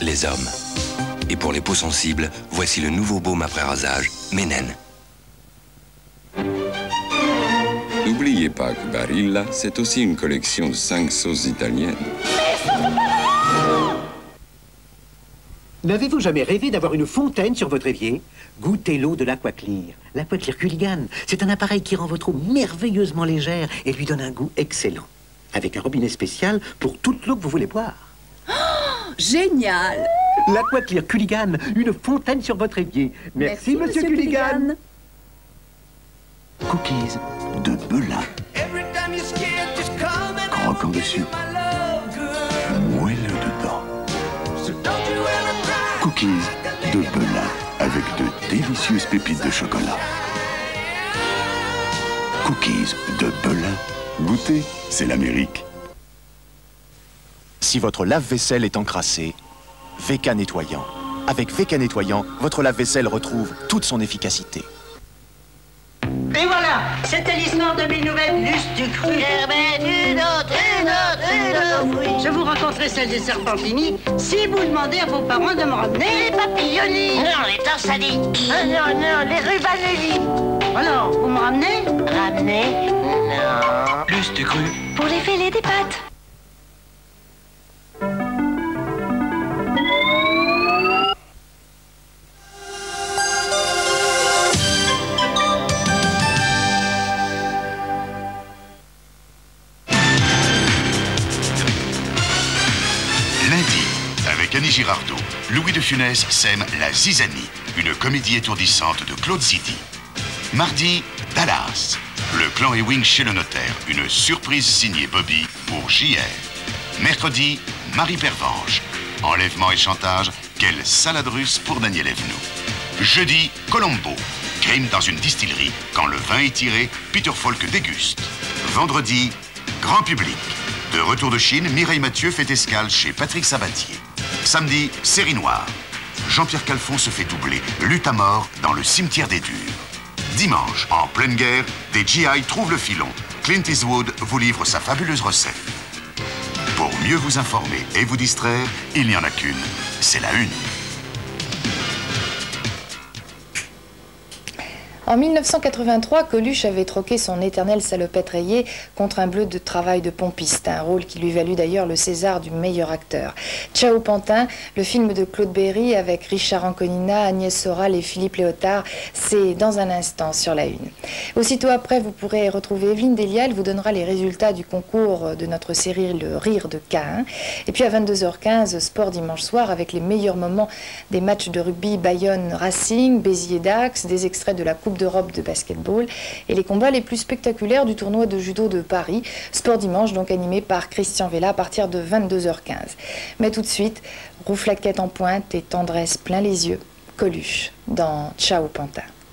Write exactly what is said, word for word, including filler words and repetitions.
les hommes. Et pour les peaux sensibles, voici le nouveau baume après rasage, Ménène. N'oubliez pas que Barilla, c'est aussi une collection de cinq sauces italiennes. N'avez-vous jamais rêvé d'avoir une fontaine sur votre évier? Goûtez l'eau de l'Aquaclear. L'Aquaclear Culligan, c'est un appareil qui rend votre eau merveilleusement légère et lui donne un goût excellent. Avec un robinet spécial pour toute l'eau que vous voulez boire. Oh, génial! L'Aquaclear Culligan, une fontaine sur votre évier. Merci, Merci monsieur, monsieur Culligan. Culligan. Cookies de Belin. Croquant dessus, moelleux dedans. Cookies de Belin avec de délicieuses pépites de chocolat. Cookies de Belin. Goûter, c'est l'Amérique. Si votre lave-vaisselle est encrassé, V K Nettoyant. Avec V K Nettoyant, votre lave-vaisselle retrouve toute son efficacité. Et voilà, c'était l'histoire de mes nouvelles lustres du cru. Une autre, une autre, une autre. Je vous raconterai celle des Serpentini si vous demandez à vos parents de me ramener Les papilloni. Non, les torsadis. Ah non, non, les rubanelli. Alors, vous me ramenez? Ramener? Non. Lustre du cru. Pour les fêlés des pâtes. Avec Annie Girardot, Louis de Funès sème La Zizanie, une comédie étourdissante de Claude Zidi. Mardi, Dallas. Le clan Ewing chez le notaire, une surprise signée Bobby pour J R. Mercredi, Marie Pervenche. Enlèvement et chantage, quelle salade russe pour Daniel Evenou. Jeudi, Colombo. Crime dans une distillerie, quand le vin est tiré, Peter Falk déguste. Vendredi, grand public. De retour de Chine, Mireille Mathieu fait escale chez Patrick Sabatier. Samedi, série noire. Jean-Pierre Calfon se fait doubler, lutte à mort dans le cimetière des durs. Dimanche, en pleine guerre, des G I trouvent le filon. Clint Eastwood vous livre sa fabuleuse recette. Pour mieux vous informer et vous distraire, il n'y en a qu'une, c'est la une. En mille neuf cent quatre-vingt-trois, Coluche avait troqué son éternelle salopette rayée contre un bleu de travail de pompiste, un rôle qui lui valut d'ailleurs le César du meilleur acteur. Ciao Pantin, le film de Claude Berry avec Richard Anconina, Agnès Soral et Philippe Léotard, c'est dans un instant sur la une. Aussitôt après, vous pourrez retrouver Evelyne Delia, elle vous donnera les résultats du concours de notre série Le Rire de Caïn. Et puis à vingt-deux heures quinze, Sport dimanche soir avec les meilleurs moments des matchs de rugby Bayonne Racing, Béziers-Dax, des extraits de la Coupe d'Europe de basketball et les combats les plus spectaculaires du tournoi de judo de Paris. Sport dimanche, donc animé par Christian Vella à partir de vingt-deux heures quinze. Mais tout de suite, rouflaquette en pointe et tendresse plein les yeux, Coluche dans Ciao Pantin.